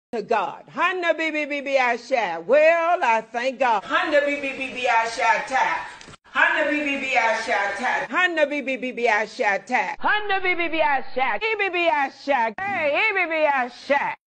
to God. Handa bibi I shall. Well, I thank God. Handa bibi I shall tap. Handa bibi I shall tap. Handa bibi I shall tap. Handa bibi I shall. Bibi I shall. Hey, bibi I shall.